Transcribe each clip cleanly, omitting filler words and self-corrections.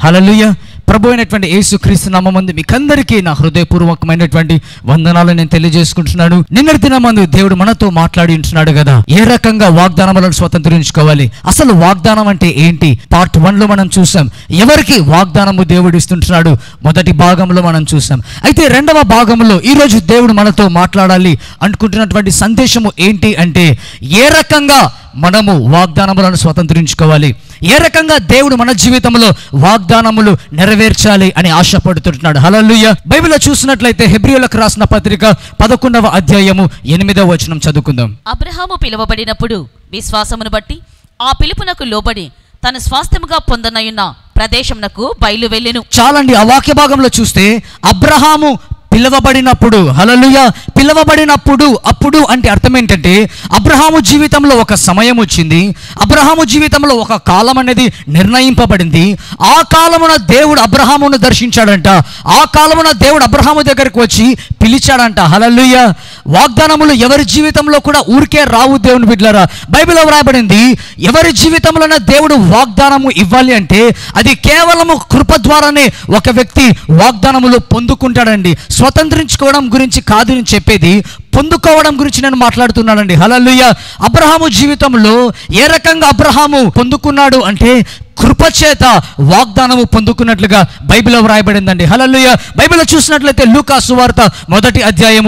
హల్లెలూయా. ప్రభు అయినటువంటి యేసుక్రీస్తు నామముందు మీకందరికీ నా హృదయపూర్వకమైనటువంటి వందనాలు నేను తెలియజేసుకుంటున్నాను. నిన్నటి దినమందు దేవుడు మనతో మాట్లాడి ఉంటున్నాడు కదా, ఏ రకంగా వాగ్దానములను స్వతంత్రించుకోవాలి, అసలు వాగ్దానం అంటే ఏంటి. పార్ట్ 1లో మనం చూసాం ఎవరికి వాగ్దానము దేవుడు ఇస్తుంటున్నాడు. మొదటి భాగంలో మనం చూసాం. అయితే రెండవ భాగంలో ఈరోజు దేవుడు మనతో మాట్లాడాలి అనుకుంటున్నటువంటి సందేశము ఏంటి అంటే, ఏ రకంగా మనము వాగ్దానములను స్వతంత్రించుకోవాలి, ఏ రకంగా దేవుడు మన జీవితంలో వాగ్దానములు నెరవేర్చాలి అని ఆశపడుతుంటున్నాడు. హల్లెలూయా. బైబిల్లో చూసినట్లయితే హెబ్రీయులకు రాసిన పత్రిక 11వ అధ్యాయము 8వ వచనం చదువుకుందాం. అబ్రహాము పిలువబడినప్పుడు విశ్వాసమును బట్టి ఆ పిలుపునకు లోబడి తన స్వాస్థ్యముగా పొందనయున్న ప్రదేశమునకు బయలు వెళ్ళెను. చాలండి, ఆ వాక్య భాగంలో చూస్తే అబ్రహాము పిలవబడినప్పుడు, హల్లెలూయా, పిలవబడినప్పుడు, అప్పుడు అంటే అర్థం ఏంటంటే అబ్రహాము జీవితంలో ఒక సమయం వచ్చింది, అబ్రహాము జీవితంలో ఒక కాలం అనేది నిర్ణయింపబడింది. ఆ కాలమున దేవుడు అబ్రహామును దర్శించాడంట, ఆ కాలమున దేవుడు అబ్రహాము దగ్గరకు వచ్చి పిలిచాడంట. హల్లెలూయా. వాగ్దానములు ఎవరి జీవితంలో కూడా ఊరికే రావు దేవుని బిడ్డలారా. బైబిల్లో వ్రాయబడింది, ఎవరి జీవితంలోనే దేవుడు వాగ్దానము ఇవ్వాలి అంటే అది కేవలము కృప ద్వారానే ఒక వ్యక్తి వాగ్దానములు పొందుకుంటాడండి. స్వతంత్రించుకోవడం గురించి కాదు నేను చెప్పేది, పొందుకోవడం గురించి నేను మాట్లాడుతున్నానండి. హల్లెలూయా. అబ్రహాము జీవితంలో ఏ రకంగా అబ్రహాము పొందుకున్నాడు అంటే కృపచేత వాగ్దానము పొందుకున్నట్లుగా బైబిల్లో వ్రాయబడిందండి. హల్లెలూయా. బైబిల్లో చూసినట్లయితే లూకా సువార్త 1వ అధ్యాయము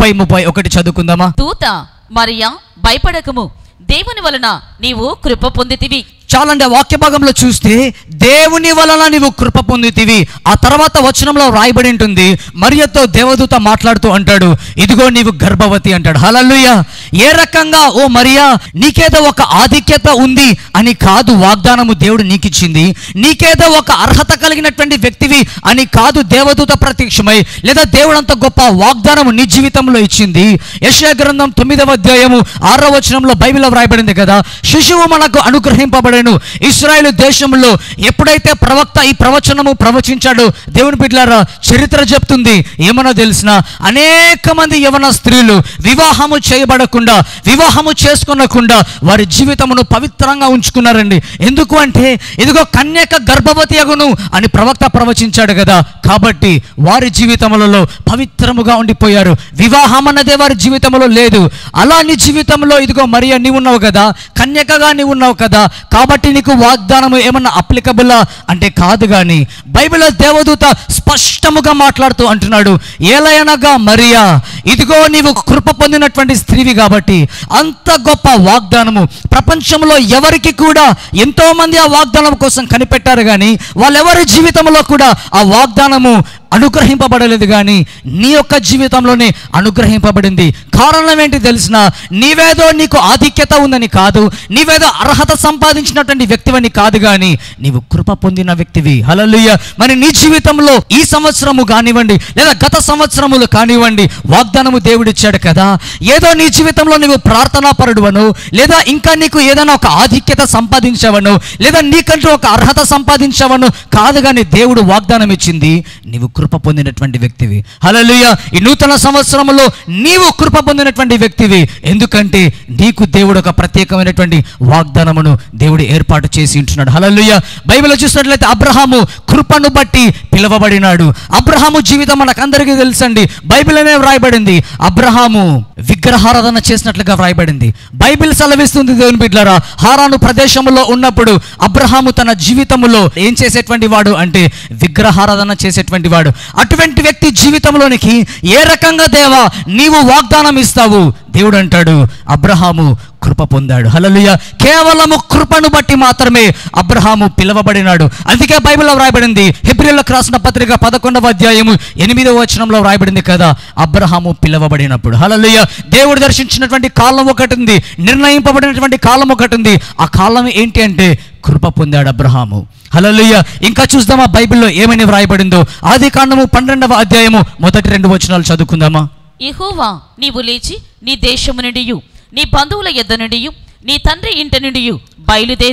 30-31 చదువుకుందామా. దూత మరియా భయపడకము, దేవుని వలన నీవు కృప పొందితివి. చాలండి, ఆ వాక్య భాగంలో చూస్తే దేవుని వలన నీవు కృప పొందితివి. ఆ తర్వాత వచనంలో రాయబడి ఉంటుంది, మరియతో దేవదూత మాట్లాడుతూ అంటాడు, ఇదిగో నీవు గర్భవతి అంటాడు. హల్లెలూయా. ఏ రకంగా ఓ మరియా నీకేదో ఒక ఆధిక్యత ఉంది అని కాదు వాగ్దానము దేవుడు నీకిచ్చింది, నీకేదో ఒక అర్హత కలిగినటువంటి వ్యక్తివి అని కాదు దేవదూత ప్రత్యక్షమై, లేదా దేవుడు అంత గొప్ప వాగ్దానము నీ జీవితంలో ఇచ్చింది. యెషయా గ్రంథం 9వ అధ్యాయము 6వ వచనంలో బైబిల్లో వ్రాయబడింది కదా, శిశువు మనకు అనుగ్రహింపబడి ఇశ్రాయేలు దేశంలో ఎప్పుడైతే ప్రవక్త ఈ ప్రవచనము ప్రవచించాడో దేవుని బిడ్డలారా, చరిత్ర చెప్తుంది ఏమన్నా తెలిసిన అనేక మంది యవన స్త్రీలు వివాహము చేయబడకుండా, వివాహము చేసుకునకుండా వారి జీవితమును పవిత్రంగా ఉంచుకున్నారండి. ఎందుకు అంటే ఇదిగో కన్యక గర్భవతి అగును అని ప్రవక్త ప్రవచించాడు కదా, కాబట్టి వారి జీవితములలో పవిత్రముగా ఉండిపోయారు. వివాహం అన్నదే వారి జీవితంలో లేదు. అలా నీ జీవితంలో ఇదిగో మరియా నీవు ఉన్నావు కదా, కన్యకగా నీవు ఉన్నావు కదా, కాబట్టి నీకు వాగ్దానము ఏమన్నా అప్లికబులా అంటే కాదు. కానీ బైబిల్లో దేవదూత స్పష్టముగా మాట్లాడుతూ అంటున్నాడు, ఏలయనగా మరియా ఇదిగో నీవు కృప పొందినటువంటి స్త్రీవి కాబట్టి అంత గొప్ప వాగ్దానము ప్రపంచంలో ఎవరికి కూడా, ఎంతో మంది ఆ వాగ్దానం కోసం కనిపెట్టారు కానీ వాళ్ళెవరి జీవితంలో కూడా ఆ వాగ్దానము అనుగ్రహింపబడలేదు, కానీ నీ యొక్క జీవితంలోనే అనుగ్రహింపబడింది. కారణం ఏంటి తెలిసిన, నీవేదో నీకు ఆధిక్యత ఉందని కాదు, నీవేదో అర్హత సంపాదించినటువంటి వ్యక్తివని కాదు, కానీ నీవు కృప పొందిన వ్యక్తివి. హల్లెలూయా. మరి నీ జీవితంలో ఈ సంవత్సరము కానివ్వండి లేదా గత సంవత్సరములు కానివ్వండి వాగ్దానము దేవుడిచ్చాడు కదా, ఏదో నీ జీవితంలో నీవు ప్రార్థనా పరుడువను, లేదా ఇంకా నీకు ఏదైనా ఒక ఆధిక్యత సంపాదించావను, లేదా నీకంటూ ఒక అర్హత సంపాదించావను కాదు, కానీ దేవుడు వాగ్దానం ఇచ్చింది నీవు కృప పొందినటువంటి వ్యక్తివి. హల్లెలూయా. ఈ నూతన సంవత్సరంలో నీవు కృప పొందినటువంటి వ్యక్తివి. ఎందుకంటే నీకు దేవుడు ఒక ప్రత్యేకమైనటువంటి వాగ్దానమును దేవుడు ఏర్పాటు చేసి ఉంటున్నాడు. హల్లెలూయా. బైబిల్లో చూసినట్లయితే అబ్రహాము కృపను బట్టి పిలువబడినాడు. అబ్రహాము జీవితం మనకందరికీ తెలుసండి. బైబిల్లోనే వ్రాయబడింది, అబ్రహాము విగ్రహారాధన చేసినట్లుగా వ్రాయబడింది. బైబిల్ సెలవిస్తుంది దేవుని బిడ్డలారా, హారాను ప్రదేశంలో ఉన్నప్పుడు అబ్రహాము తన జీవితంలో ఏం చేసేటువంటి వాడు అంటే విగ్రహారాధన చేసేటువంటి వాడు. అటువంటి వ్యక్తి జీవితంలోనికి ఏ రకంగా దేవా నీవు వాగ్దానం ఇస్తావు? దేవుడు అంటాడు, అబ్రహాము కృప పొందాడు. హల్లెలూయా. కేవలము కృపను బట్టి మాత్రమే అబ్రహాము పిలువబడినాడు. అందుకే బైబిల్లో వ్రాయబడింది, హెబ్రీయులకు రాసిన పత్రిక 11వ అధ్యాయము 8వ వచనంలో వ్రాయబడింది కదా, అబ్రహాము పిలువబడినప్పుడు. హల్లెలూయా. దేవుడు దర్శించినటువంటి కాలం ఒకటి ఉంది, నిర్ణయింపబడినటువంటి కాలం ఒకటి ఉంది. ఆ కాలం ఏంటి అంటే కృప పొందాడు అబ్రహాము. హల్లెలూయా. ఇంకా చూద్దామా బైబిల్లో ఏమని వ్రాయబడిందో. ఆదికాండము 12వ అధ్యాయము 1-2 వచనాలు చదువుకుందామా. యెహోవా నీవు లేచి నీ దేశము నుండి నీ బంధువుల యొద్ద నుండి నీ తండ్రి ఇంటి నుండి బయలుదేరి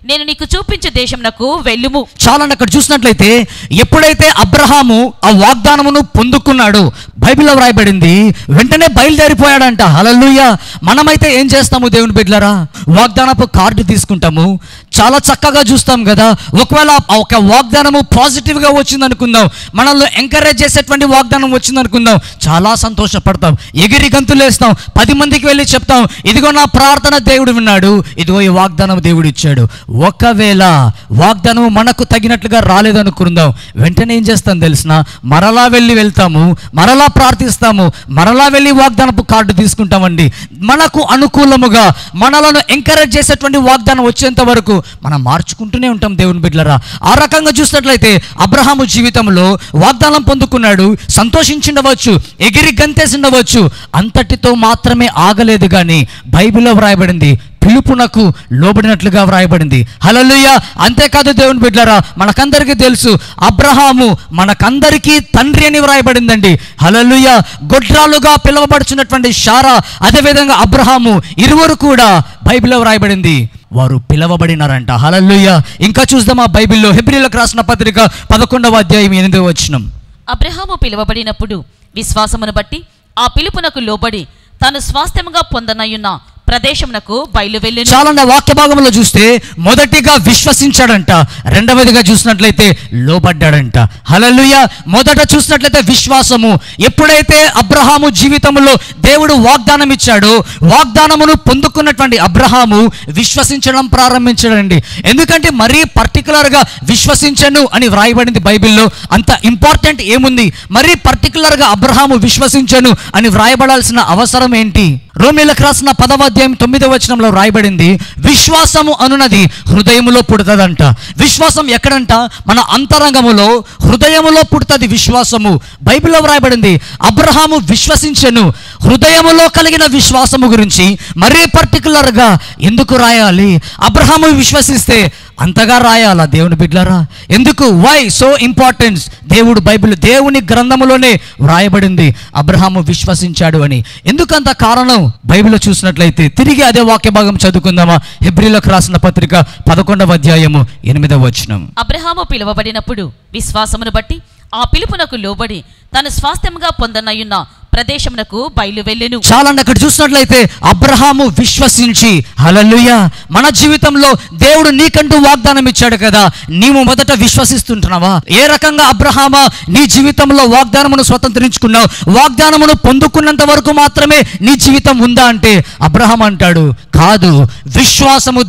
నేను నీకు చూపించే దేశమునకు వెళ్ళుము. చాలండి, అక్కడ చూసినట్లయితే ఎప్పుడైతే అబ్రహాము ఆ వాగ్దానమును పొందుకున్నాడు, బైబిల్లో వ్రాయబడింది వెంటనే బయలుదేరిపోయాడంట. హల్లెలూయా. మనమైతే ఏం చేస్తాము దేవుని బిడ్డలారా? వాగ్దానపు కార్డు తీసుకుంటాము, చాలా చక్కగా చూస్తాం కదా. ఒకవేళ ఒక వాగ్దానము పాజిటివ్గా వచ్చింది అనుకుందాం, మనల్ని ఎంకరేజ్ చేసేటువంటి వాగ్దానం వచ్చింది అనుకుందాం, చాలా సంతోషపడతాం, ఎగిరి గంతులు వేస్తాం, 10 మందికి వెళ్ళి చెప్తాం, ఇదిగో నా ప్రార్థన దేవుడు విన్నాడు, ఇదిగో ఈ వాగ్దానం దేవుడు ఇచ్చాడు. ఒకవేళ వాగ్దానం మనకు తగినట్లుగా రాలేదనుకుందాం, వెంటనే ఏం చేస్తాం తెలిసిన? మరలా వెళ్తాము, మరలా ప్రార్థిస్తాము, మరలా వెళ్ళి వాగ్దానపు కార్డు తీసుకుంటామండి. మనకు అనుకూలముగా మనలను ఎంకరేజ్ చేసేటువంటి వాగ్దానం వచ్చేంత వరకు మనం మార్చుకుంటూనే ఉంటాం దేవుని బిడ్డలారా. ఆ రకంగా చూసినట్లయితే అబ్రహాము జీవితంలో వాగ్దానం పొందుకున్నాడు, సంతోషించిండవచ్చు, ఎగిరి గంతేసిండవచ్చు, అంతటితో మాత్రమే ఆగలేదు. కానీ బైబిల్లో వ్రాయబడింది పిలుపునకు లోబడినట్లుగా వ్రాయబడింది. హల్లెలూయా. అంతేకాదు దేవుని బిడ్డలారా, మనకందరికీ తెలుసు అబ్రహాము మనకందరికీ తండ్రి అని వ్రాయబడిందండి. హల్లెలూయా. గొడ్రాలుగా పిలువబడుచున్నటువంటి శారా, అదేవిధంగా అబ్రహాము, ఇరువురు కూడా బైబిల్లో వ్రాయబడింది వారు పిలవబడినారంట. హల్లెలూయా. ఇంకా చూద్దాం ఆ బైబిల్లో హెబ్రీయులకు రాసిన పత్రిక 11వ అధ్యాయం 8వ వచనం. అబ్రహాము పిలువబడినప్పుడు విశ్వాసమును బట్టి ఆ పిలుపునకు లోబడి తాను స్వాస్థ్యముగా పొందనయున్న ప్రదేశమునకు బయలువెళ్ళెను. చాలండి, వాక్య భాగంలో చూస్తే మొదటిగా విశ్వసించాడంట, రెండవదిగా చూసినట్లయితే లోబడ్డాడంట. హల్లెలూయా. మొదట చూసినట్లయితే విశ్వాసము. ఎప్పుడైతే అబ్రహాము జీవితంలో దేవుడు వాగ్దానం ఇచ్చాడో, వాగ్దానమును పొందుకున్నటువంటి అబ్రహాము విశ్వసించడం ప్రారంభించాడండి. ఎందుకంటే మరీ పర్టికులర్గా విశ్వసించను అని వ్రాయబడింది బైబిల్లో. అంత ఇంపార్టెంట్ ఏముంది? మరీ పర్టికులర్గా అబ్రహాము విశ్వసించను అని వ్రాయబడాల్సిన అవసరం ఏంటి? రోమీయులకు రాసిన 10వ అధ్యాయం 9వ వచనంలో రాయబడింది విశ్వాసము అనునది హృదయములో పుడుతుందంట. విశ్వాసం ఎక్కడంట? మన అంతరంగములో, హృదయములో పుడుతుంది విశ్వాసము. బైబిల్లో వ్రాయబడింది అబ్రహాము విశ్వసించెను. హృదయములో కలిగిన విశ్వాసము గురించి మరీ పర్టికులర్గా ఎందుకు రాయాలి? అబ్రహాము విశ్వసిస్తే అంతగా రాయాలా దేవుని బిడ్డలారా? ఎందుకు? Why so importance? బైబిల్ దేవుని గ్రంథములోనే వ్రాయబడింది అబ్రహాము విశ్వసించాడు అని. ఎందుకంత కారణం? బైబిల్లో చూసినట్లయితే తిరిగి అదే వాక్య భాగం చదువుకుందామా? హెబ్రీయులకు రాసిన పత్రిక 11వ అధ్యాయము 8వ వచనం. అబ్రహాము పిలువబడినప్పుడు విశ్వాసమును బట్టి ఆ పిలుపునకు లోబడి తను స్వాస్థ్యముగా పొందనయున్న ప్రదేశమునకు బయలువెళ్ళెను. చాలండి, అక్కడ చూసినట్లయితే అబ్రహాము విశ్వసించి. హల్లెలూయా. మన జీవితంలో దేవుడు నీకంటూ వాగ్దానం ఇచ్చాడు కదా, నీవు మొదట విశ్వసిస్తుంటున్నావా? ఏ రకంగా అబ్రహామా నీ జీవితంలో వాగ్దానమును స్వతంత్రించుకున్నావు? వాగ్దానమును పొందుకున్నంత వరకు మాత్రమే నీ జీవితం ఉందా అంటే అబ్రహాం అంటాడు కాదు, విశ్వాసము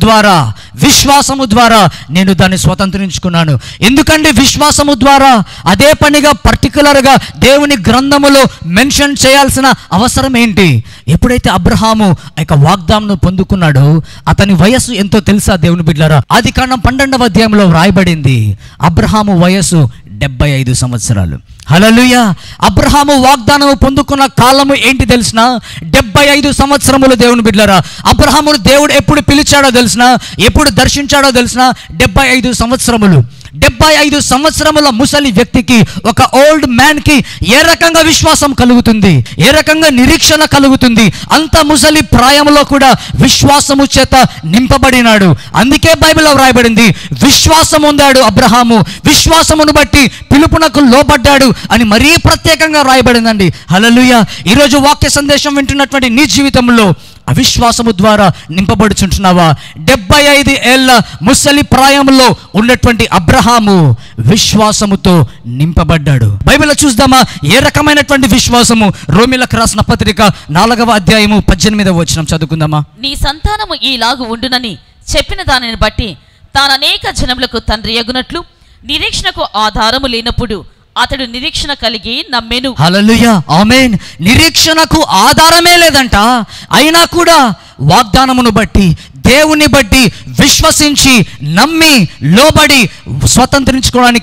ద్వారా నేను దాన్ని స్వతంత్రించుకున్నాను. ఎందుకంటే విశ్వాసము ద్వారా అదే పనిగా పర్టికులర్గా దేవుని గ్రంథములో మెన్షన్ చేయాల్సిన అవసరం ఏంటి? ఎప్పుడైతే అబ్రహాము యొక్క వాగ్దానం పొందుకున్నాడో అతని వయస్సు ఎంతో తెలుసా దేవుని బిడ్డలారా? ఆదికాండం 12వ అధ్యాయంలో వ్రాయబడింది అబ్రహాము వయస్సు 75 సంవత్సరాలు. హల్లెలూయా. అబ్రహాము వాగ్దానము పొందుకున్న కాలము ఏంటి తెలిసిన? 75 సంవత్సరములు దేవుని బిడ్డలారా. అబ్రహామును దేవుడు ఎప్పుడు పిలిచాడో తెలిసిన? ఎప్పుడు దర్శించాడో తెలిసిన? 75 సంవత్సరములు. 75 సంవత్సరముల ముసలి వ్యక్తికి, ఒక ఓల్డ్ మ్యాన్ కి ఏ రకంగా విశ్వాసం కలుగుతుంది? ఏ రకంగా నిరీక్షణ కలుగుతుంది? అంత ముసలి ప్రాయంలో కూడా విశ్వాసము చేత నింపబడినాడు. అందుకే బైబిల్లో వ్రాయబడింది విశ్వాసం పొందాడు అబ్రహాము, విశ్వాసమును బట్టి పిలుపునకు లోబడ్డాడు అని మరీ ప్రత్యేకంగా వ్రాయబడిందండి. హల్లెలూయా. ఈరోజు వాక్య సందేశం వింటున్నటువంటి నీ జీవితంలో అవిశ్వాసము ద్వారా నింపబడుచుంటున్నావా? 75 ఏళ్ల ముసలి ప్రాయంలో ఉన్నటువంటి అబ్రహాము విశ్వాసముతో నింపబడ్డాడు. బైబిల్లో చూద్దామా ఏ రకమైనటువంటి విశ్వాసము? రోమీయులకు రాసిన పత్రిక 4వ అధ్యాయము 18వ వచనం చదువుకుందామా? నీ సంతానము ఈలాగు ఉండునని చెప్పిన దానిని బట్టి తాను అనేక జనములకు తండ్రి యగునట్లు నిరీక్షణకు ఆధారము లేనప్పుడు అతడు నిరీక్షణ కలిగి నమ్మెను. హల్లెలూయా. ఆమేన్. నిరీక్షణకు ఆధారమే లేదంట, అయినా కూడా వాగ్దానమును బట్టి, దేవుని బట్టి విశ్వసించి, నమ్మి, లోబడి స్వతంత్రించుకోవడానికి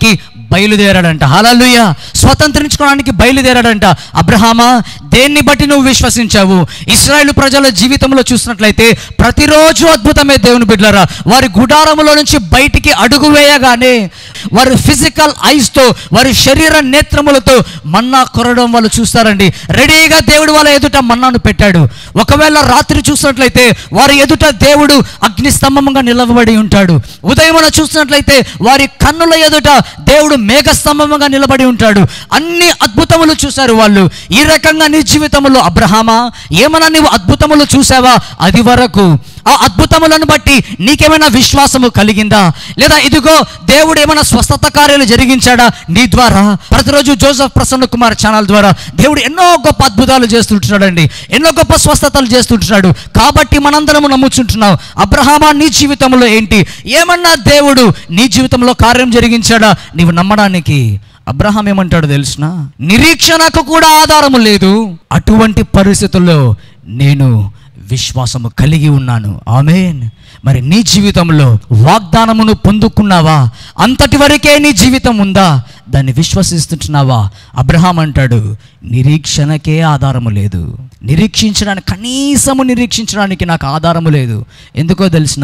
బయలుదేరాడంట. హల్లెలూయా. స్వతంత్రించుకోవడానికి బయలుదేరాడంట. అబ్రహామా, దేన్ని బట్టి నువ్వు విశ్వసించావు? ఇశ్రాయేలు ప్రజల జీవితంలో చూసినట్లయితే ప్రతిరోజు అద్భుతమే దేవుని బిడ్డలారా. వారి గుడారములో నుంచి బయటికి అడుగు వేయగానే వారి ఫిజికల్ ఐస్తో, వారి శరీర నేత్రములతో మన్నా కొరడం వాళ్ళు చూస్తారండి. రెడీగా దేవుడు వాళ్ళ ఎదుట మన్నాను పెట్టాడు. ఒకవేళ రాత్రి చూసినట్లయితే వారి ఎదుట దేవుడు అగ్ని స్తంభంగా నిలబడి ఉంటాడు. ఉదయమున చూసినట్లయితే వారి కన్నుల ఎదుట దేవుడు మేఘ స్తంభంగా నిలబడి ఉంటాడు. అన్ని అద్భుతములు చూశారు వాళ్ళు. ఈ రకంగా నీ జీవితంలో అబ్రహామా, ఏమన్నా నీవు అద్భుతములు చూసావా? అది వరకు ఆ అద్భుతములను బట్టి నీకేమైనా విశ్వాసము కలిగిందా? లేదా ఇదిగో దేవుడు ఏమైనా స్వస్థత కార్యాలు జరిగించాడా నీ ద్వారా? ప్రతిరోజు జోసెఫ్ ప్రసన్న కుమార్ ఛానల్ ద్వారా దేవుడు ఎన్నో గొప్ప అద్భుతాలు చేస్తుంటున్నాడండి, ఎన్నో గొప్ప స్వస్థతలు చేస్తుంటున్నాడు. కాబట్టి మనందరము నమ్ముచుంటున్నాం. అబ్రహామా, నీ జీవితంలో ఏంటి? ఏమన్నా దేవుడు నీ జీవితంలో కార్యం జరిగించాడా నీవు నమ్మడానికి? అబ్రహాం ఏమంటాడు తెలుసునా? నిరీక్షణకు కూడా ఆధారము లేదు, అటువంటి పరిస్థితుల్లో నేను విశ్వాసము కలిగి ఉన్నాను. ఆమేన్. మరి నీ జీవితంలో వాగ్దానమును పొందుకున్నావా? అంతటి వరకే నీ జీవితం ఉందా? దాన్ని విశ్వసిస్తున్నావా? అబ్రహాం అంటాడు, నిరీక్షణకే ఆధారము లేదు, నిరీక్షించడానికి, కనీసము నిరీక్షించడానికి నాకు ఆధారము లేదు. ఎందుకో తెలిసిన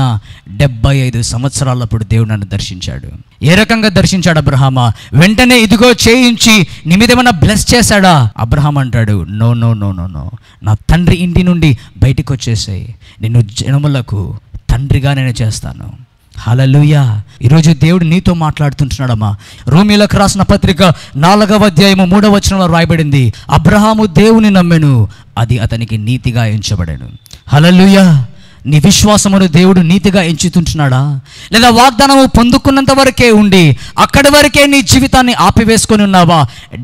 75 సంవత్సరాలప్పుడు దేవుడు నన్ను దర్శించాడు. ఏ రకంగా దర్శించాడు అబ్రహామా? వెంటనే ఇదిగో చేయించి నీ మీద ఏమైనా బ్లెస్ చేశాడా? అబ్రహాం అంటాడు, no no no no no, నా తండ్రి ఇంటి నుండి బయటికి వచ్చేసాయి, నిన్ను జనములకు తండ్రిగా నేను చేస్తాను. హల్లెలూయా. ఈరోజు దేవుడు నీతో మాట్లాడుతుంటున్నాడమ్మా. రోమీలకు రాసిన పత్రిక 4వ అధ్యాయము 3వ వచనంలో రాయబడింది, అబ్రహాము దేవుని నమ్మెను, అది అతనికి నీతిగా ఎంచబడెను. హల్లెలూయా. నీ విశ్వాసమును దేవుడు నీతిగా ఎంచుతుంటున్నాడా? లేదా వాగ్దానము పొందుకున్నంత వరకే ఉండి అక్కడి వరకే నీ జీవితాన్ని ఆపివేసుకొని ఉన్నావా?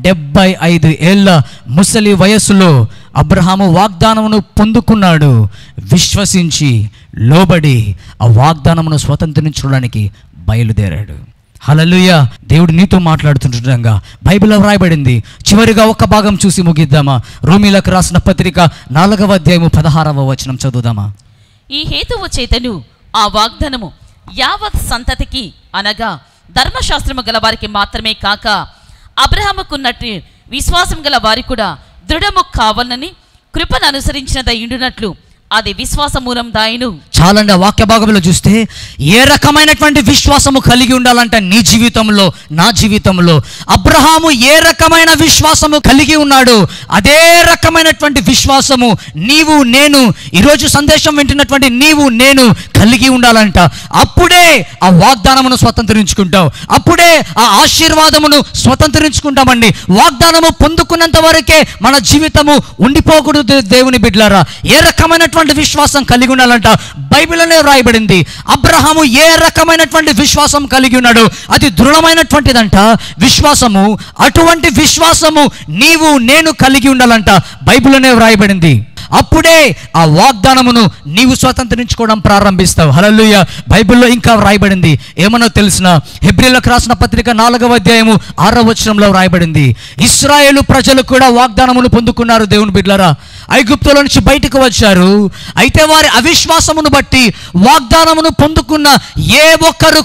75 ఏళ్ళ ముసలి వయస్సులో అబ్రహాము వాగ్దానమును పొందుకున్నాడు. విశ్వసించి లోబడి ఆ వాగ్దానమును స్వతంత్రించుకోవడానికి బయలుదేరాడు. హల్లెలూయా. దేవుడు నీతో మాట్లాడుతుండగా బైబిల్లో వ్రాయబడింది. చివరిగా ఒక భాగం చూసి ముగిద్దామా? రోమీలకు రాసిన పత్రిక 4వ అధ్యాయము 16వ వచనం చదువుదామా? ఈ హేతువు చేతను ఆ వాగ్దానము యావత్ సంతతికి, అనగా ధర్మశాస్త్రము గల వారికి మాత్రమే కాక అబ్రహాముకున్నట్టు విశ్వాసం గల వారికి కూడా దృఢము కావాలని కృపను అనుసరించినదై ఉండునట్లు అది విశ్వాస మూలం దాయను. చాలండి. ఆ వాక్య భాగంలో చూస్తే ఏ రకమైనటువంటి విశ్వాసము కలిగి ఉండాలంటే నీ జీవితంలో, నా జీవితంలో అబ్రహాము ఏ రకమైన విశ్వాసము కలిగి ఉన్నాడు, అదే రకమైనటువంటి విశ్వాసము నీవు నేను, ఈరోజు సందేశం వింటున్నటువంటి నీవు నేను కలిగి ఉండాలంట. అప్పుడే ఆ వాగ్దానమును స్వతంత్రించుకుంటావు, అప్పుడే ఆ ఆశీర్వాదమును స్వతంత్రించుకుంటామండి. వాగ్దానము పొందుకున్నంత వరకే మన జీవితము ఉండిపోకూడదు. దేవుని బిడ్డలారా, ఏ రకమైనటువంటి విశ్వాసం కలిగి ఉండాలంట? బైబిల్లోనే వ్రాయబడింది. అబ్రహాము ఏ రకమైనటువంటి విశ్వాసం కలిగి ఉన్నాడు, అది దృఢమైనటువంటిదంట విశ్వాసము. అటువంటి విశ్వాసము నీవు నేను కలిగి ఉండాలంట. బైబిల్లోనే వ్రాయబడింది. అప్పుడే ఆ వాగ్దానమును నీవు స్వతంత్రించుకోవడం ప్రారంభిస్తావు. హల్లెలూయా. బైబిల్లో ఇంకా వ్రాయబడింది. ఏమనో తెలిసిన హెబ్రీయులకు రాసిన పత్రిక 4వ అధ్యాయము 6వ వచనంలో వ్రాయబడింది, ఇశ్రాయేలు ప్రజలు కూడా వాగ్దానమును పొందుకున్నారు. దేవుని బిడ్డలారా, ఐగుప్తులో నుంచి బయటకు వచ్చారు. అయితే వారి అవిశ్వాసమును బట్టి వాగ్దానమును పొందుకున్న ఏ ఒక్కరు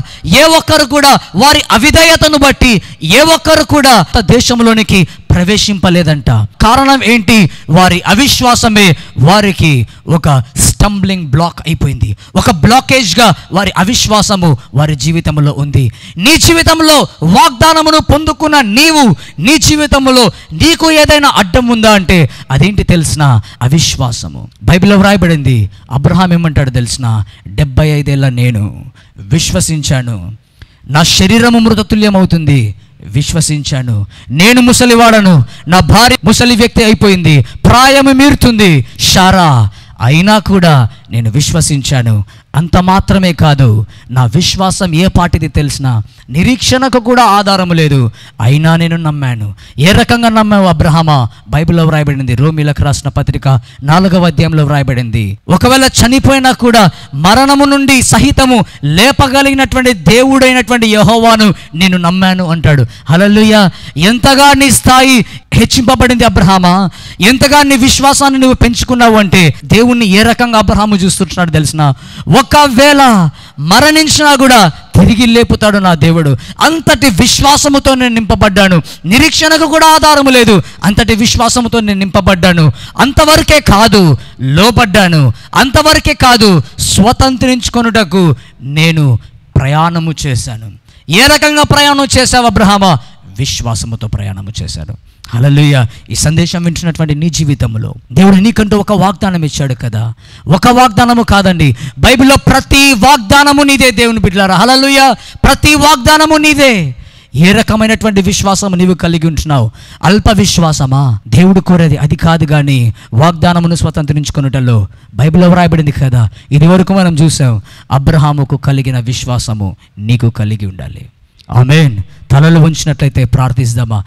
కూడా వారి అవిధేయతను బట్టి ఏ ఒక్కరు కూడా దేశంలోనికి ప్రవేశింపలేదంట. కారణం ఏంటి? వారి అవిశ్వాసమే వారికి ఒక స్టంబ్లింగ్ బ్లాక్ అయిపోయింది. ఒక బ్లాకేజ్గా వారి అవిశ్వాసము వారి జీవితంలో ఉంది. నీ జీవితంలో వాగ్దానమును పొందుకున్న నీవు, నీ జీవితంలో నీకు ఏదైనా అడ్డం ఉందా అంటే అదేంటి తెలిసిన? అవిశ్వాసము. బైబిల్లో వ్రాయబడింది. అబ్రహాం ఏమంటాడు తెలిసిన? 75 ఏళ్ళ నేను విశ్వసించాను, నా శరీరము మృతతుల్యం అవుతుంది, విశ్వసించాను. నేను ముసలివాడను, నా భార్య ముసలి వ్యక్తి అయిపోయింది, ప్రాయము మీరుతుంది షారా, అయినా కూడా నేను విశ్వసించాను. అంత మాత్రమే కాదు, నా విశ్వాసం ఏ పాటిది తెలిసిన? నిరీక్షణకు కూడా ఆధారం లేదు, అయినా నేను నమ్మాను. ఏ రకంగా నమ్మావు అబ్రహామా? బైబిల్లో వ్రాయబడింది. రోమీలకు రాసిన పత్రిక 4వ అధ్యాయంలో వ్రాయబడింది. ఒకవేళ చనిపోయినా కూడా మరణము నుండి సహితము లేపగలిగినటువంటి దేవుడైనటువంటి యెహోవాను నేను నమ్మాను అంటాడు. హల్లెలూయా. ఎంతగా నీ స్థాయి హెచ్చింపబడింది అబ్రహామా, ఎంతగా నీ విశ్వాసాన్ని నువ్వు పెంచుకున్నావు అంటే దేవుణ్ణి ఏ రకంగా అబ్రహాము చూస్తున్నాడు తెలిసిన? ఒకవేళ మరణించినా కూడా తిరిగి లేపుతాడు నా దేవుడు. అంతటి విశ్వాసముతో నేను నింపబడ్డాను. నిరీక్షణకు కూడా ఆధారము లేదు, అంతటి విశ్వాసముతో నేను నింపబడ్డాను. అంతవరకే కాదు, లోబడ్డాను. అంతవరకే కాదు, స్వతంత్రించుకొనుటకు నేను ప్రయాణము చేశాను. ఏ రకంగా ప్రయాణం చేశావు అబ్రహామా? విశ్వాసముతో ప్రయాణము చేశాడు. హల్లెలూయా. ఈ సందేశం వింటున్నటువంటి నీ జీవితంలో దేవుడు నీకంటూ ఒక వాగ్దానం ఇచ్చాడు కదా. ఒక వాగ్దానము కాదండి, బైబిల్లో ప్రతి వాగ్దానము నీదే దేవుని బిడ్డలారా. హల్లెలూయా. ప్రతి వాగ్దానము నీదే. ఏ రకమైనటువంటి విశ్వాసం నీవు కలిగి ఉంటున్నావు? అల్ప విశ్వాసమా? దేవుడు కోరేది అది కాదు, కానీ వాగ్దానమును స్వతంత్రించుకున్నటలో బైబిల్లో వ్రాయబడింది కదా. ఇది వరకు మనం చూసాం. అబ్రహాముకు కలిగిన విశ్వాసము నీకు కలిగి ఉండాలి. ఆమేన్. తలలు ఉంచినట్లయితే ప్రార్థిస్తామా.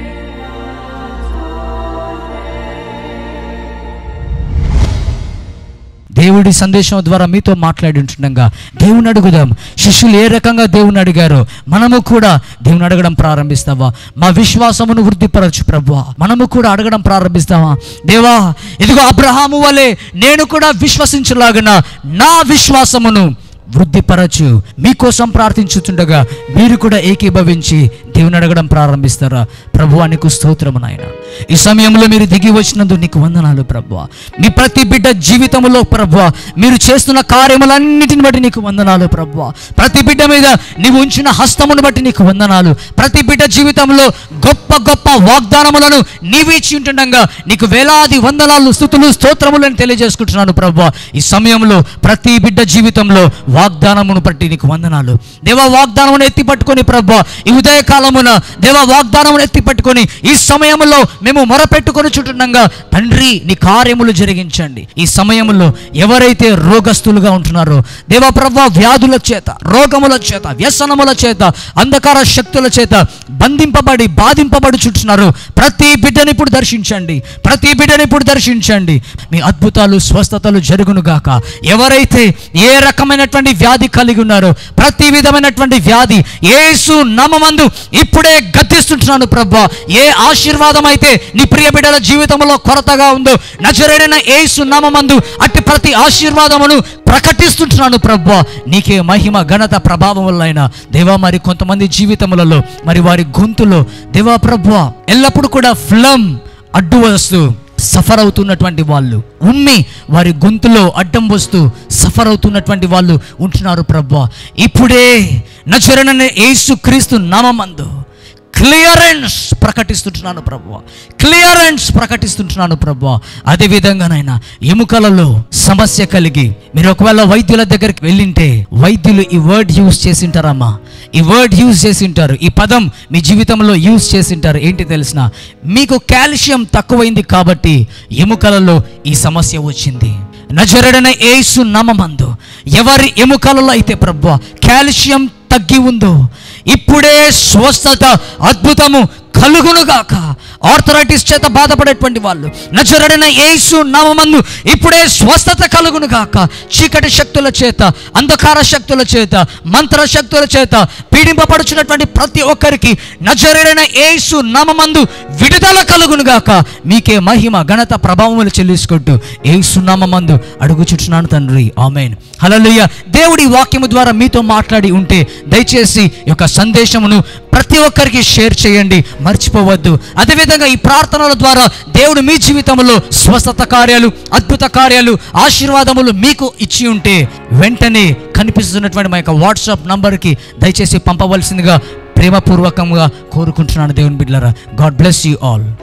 దేవుడి సందేశం ద్వారా మీతో మాట్లాడి ఉంటుండగా దేవుని అడుగుదాం. శిష్యులు ఏ రకంగా దేవుని అడిగారో మనము కూడా దేవుని అడగడం ప్రారంభిస్తావా? మా విశ్వాసమును వృద్ధిపరచు ప్రభువా. మనము కూడా అడగడం ప్రారంభిస్తావా? దేవా, ఇదిగో అబ్రహాము వలె నేను కూడా విశ్వసించలాగున నా విశ్వాసమును వృద్ధిపరచు. మీకోసం ప్రార్థించుతుండగా మీరు కూడా ఏకీభవించి దేవుని అడగడం ప్రారంభిస్తారా? ప్రభువా, నీకు స్తోత్రము నాయన. ఈ సమయంలో మీరు దిగి వచ్చినందుకు నీకు వందనాలు ప్రభువా. మీ ప్రతి బిడ్డ జీవితంలో ప్రభువా మీరు చేస్తున్న కార్యములన్నిటిని బట్టి నీకు వందనాలు ప్రభువా. ప్రతి బిడ్డ మీద నీవు ఉంచిన హస్తమును బట్టి నీకు వందనాలు. ప్రతి బిడ్డ జీవితంలో గొప్ప గొప్ప వాగ్దానములను నీవు ఇచ్చి ఉంటుండగా నీకు వేలాది వందనాలు, స్తుతులు, స్తోత్రములను తెలియజేసుకుంటున్నాను ప్రభువా. ఈ సమయంలో ప్రతి బిడ్డ జీవితంలో వాగ్దానమును బట్టి నీకు వందనాలు దేవా. వాగ్దానమును ఎత్తి పట్టుకొని ప్రభువా ఈ ఉదయకాలమున దేవా వాగ్దానమును ఎత్తి పట్టుకొని ఈ సమయంలో మేము మొరపెట్టుకొని చుంటుండగా తండ్రి నీ కార్యములు జరిగించండి. ఈ సమయంలో ఎవరైతే రోగస్తులుగా ఉంటున్నారో దేవా ప్రభువా, వ్యాధుల చేత, రోగముల చేత, వ్యసనముల చేత, అంధకార శక్తుల చేత బంధింపబడి బాధింపబడి చుంటున్నారు, ప్రతి బిడ్డని ఇప్పుడు దర్శించండి. ప్రతి బిడ్డని ఇప్పుడు దర్శించండి. మీ అద్భుతాలు, స్వస్థతలు జరుగును గాక. ఎవరైతే ఏ రకమైనటువంటి వ్యాధి కలిగి ఉన్నారో ప్రతి విధమైనటువంటి వ్యాధి యేసు నామమందు ఇప్పుడే గద్దిస్తుంటున్నాను ప్రభువా. ఏ ఆశీర్వాదం అయితే నీ ప్రియ బిడ్డల జీవితంలో కొరతగా ఉందో నజరేయుడైన యేసు నామమందు అట్టి ప్రతి ఆశీర్వాదమును ప్రకటిస్తుంటున్నాను ప్రభువా. నీకే మహిమ, ఘనత, ప్రభావములైన దేవా. మరి కొంతమంది జీవితములలో మరి వారి గొంతులో దేవా ప్రభువా ఎల్లప్పుడూ కూడా ఫ్లమ్ అడ్డు వస్తూ సఫర్ అవుతున్నటువంటి వాళ్ళు, ఉమ్మి వారి గొంతులో అడ్డం వస్తూ సఫర్ అవుతున్నటువంటి వాళ్ళు ఉంటున్నారు ప్రభువా. ఇప్పుడే నజరేయుడైన యేసుక్రీస్తు నామమందు క్లియరెన్స్ ప్రకటిస్తుంటున్నాను ప్రభువా. క్లియరెన్స్ ప్రకటిస్తుంటున్నాను ప్రభువా. అదేవిధంగానైనా ఎముకలలో సమస్య కలిగి మీరు ఒకవేళ వైద్యుల దగ్గరికి వెళ్ళింటే వైద్యులు ఈ వర్డ్ యూజ్ చేసి ఉంటారమ్మా. ఈ వర్డ్ యూజ్ చేసి ఉంటారు, ఈ పదం మీ జీవితంలో యూజ్ చేసి ఉంటారు. ఏంటి తెలిసిన? మీకు కాల్షియం తక్కువైంది కాబట్టి ఎముకలలో ఈ సమస్య వచ్చింది. నజరేయుడైన యేసు నామమందు ఎవరి ఎముకలలో అయితే ప్రభువా కాల్షియం తగ్గి ఉందో ఇప్పుడే స్వస్థత, అద్భుతము కలుగునుగాక. ఆర్థరైటిస్ చేత బాధపడేటువంటి వాళ్ళు నజరేయుడైన యేసు నామమందు ఇప్పుడే స్వస్థత కలుగునుగాక. చీకటి శక్తుల చేత, అంధకార శక్తుల చేత, మంత్ర శక్తుల చేత పీడింపబడుచున్నటువంటి ప్రతి ఒక్కరికి నజరేయుడైన యేసు నామమందు విడుదల కలుగునుగాక. మీకే మహిమ, ఘనత, ప్రభావములు చెల్లించుకుంటూ యేసు నామమందు అడుగుచుచున్నాను తండ్రి. ఆమేన్. హల్లెలూయా. దేవుడి వాక్యము ద్వారా మీతో మాట్లాడి ఉంటే దయచేసి ఈ యొక్క సందేశమును ప్రతి ఒక్కరికి షేర్ చేయండి, మర్చిపోవద్దు. అదేవిధంగా ఈ ప్రార్థనల ద్వారా దేవుడు మీ జీవితంలో స్వస్థత కార్యాలు, అద్భుత కార్యాలు, ఆశీర్వాదములు మీకు ఇచ్చి ఉంటే వెంటనే కనిపిస్తున్నటువంటి మా యొక్క వాట్సాప్ నంబర్కి దయచేసి పంపవలసిందిగా ప్రేమపూర్వకంగా కోరుకుంటున్నాను దేవుని బిడ్డలారా. God bless you all.